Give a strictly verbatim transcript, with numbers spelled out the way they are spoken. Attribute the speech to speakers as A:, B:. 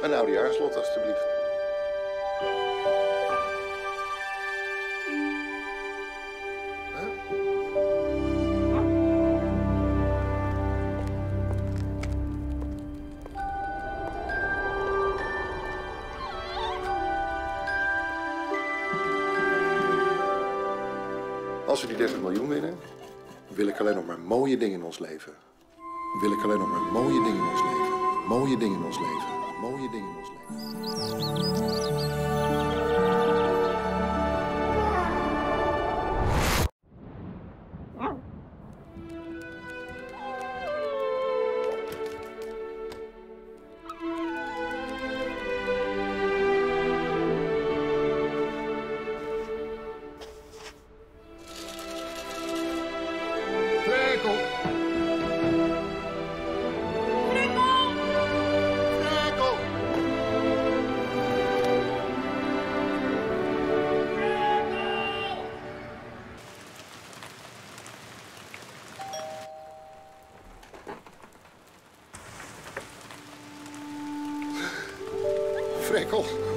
A: Een oudejaarslot, alstublieft. Als we die dertig miljoen winnen, wil ik alleen nog maar mooie dingen in ons leven. Wil ik alleen nog maar mooie dingen in ons leven. Mooie dingen in ons leven. Mooie dingen in ons leven. Frekkel.